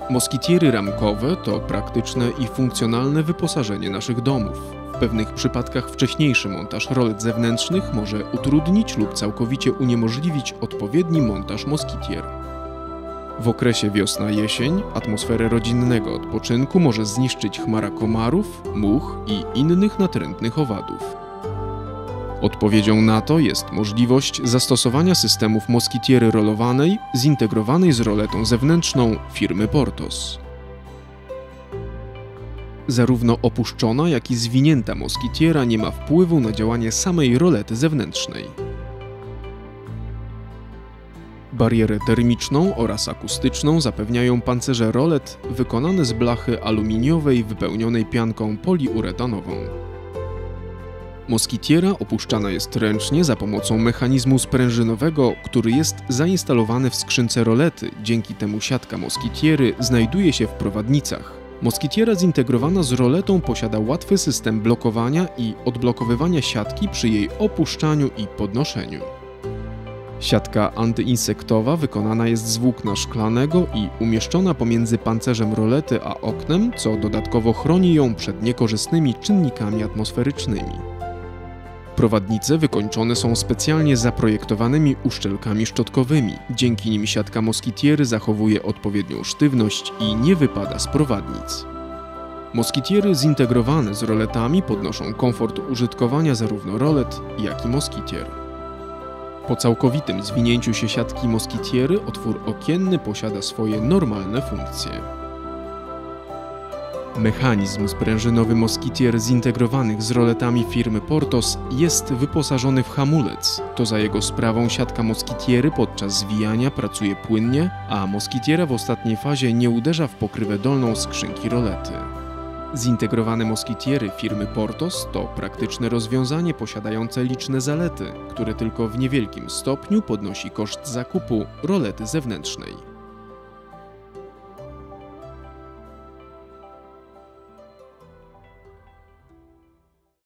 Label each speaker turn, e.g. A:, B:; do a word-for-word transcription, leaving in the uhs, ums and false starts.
A: Moskitiery ramkowe to praktyczne i funkcjonalne wyposażenie naszych domów. W pewnych przypadkach wcześniejszy montaż rolet zewnętrznych może utrudnić lub całkowicie uniemożliwić odpowiedni montaż moskitier. W okresie wiosna-jesień atmosferę rodzinnego odpoczynku może zniszczyć chmara komarów, much i innych natrętnych owadów. Odpowiedzią na to jest możliwość zastosowania systemów moskitiery rolowanej zintegrowanej z roletą zewnętrzną firmy Porthos. Zarówno opuszczona, jak i zwinięta moskitiera nie ma wpływu na działanie samej rolety zewnętrznej. Barierę termiczną oraz akustyczną zapewniają pancerze rolet wykonane z blachy aluminiowej wypełnionej pianką poliuretanową. Moskitiera opuszczana jest ręcznie za pomocą mechanizmu sprężynowego, który jest zainstalowany w skrzynce rolety, dzięki temu siatka moskitiery znajduje się w prowadnicach. Moskitiera zintegrowana z roletą posiada łatwy system blokowania i odblokowywania siatki przy jej opuszczaniu i podnoszeniu. Siatka antyinsektowa wykonana jest z włókna szklanego i umieszczona pomiędzy pancerzem rolety a oknem, co dodatkowo chroni ją przed niekorzystnymi czynnikami atmosferycznymi. Prowadnice wykończone są specjalnie zaprojektowanymi uszczelkami szczotkowymi, dzięki nim siatka moskitiery zachowuje odpowiednią sztywność i nie wypada z prowadnic. Moskitiery zintegrowane z roletami podnoszą komfort użytkowania zarówno rolet, jak i moskitier. Po całkowitym zwinięciu się siatki moskitiery otwór okienny posiada swoje normalne funkcje. Mechanizm sprężynowy moskitier zintegrowanych z roletami firmy Porthos jest wyposażony w hamulec. To za jego sprawą siatka moskitiery podczas zwijania pracuje płynnie, a moskitiera w ostatniej fazie nie uderza w pokrywę dolną skrzynki rolety. Zintegrowane moskitiery firmy Porthos to praktyczne rozwiązanie posiadające liczne zalety, które tylko w niewielkim stopniu podnosi koszt zakupu rolety zewnętrznej.